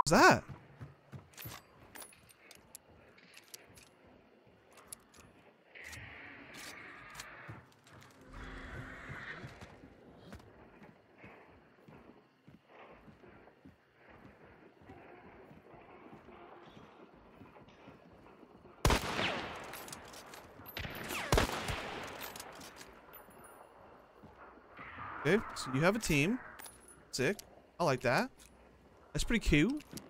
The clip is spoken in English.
What's that? Okay, so you have a team. Sick. I like that. That's pretty cute.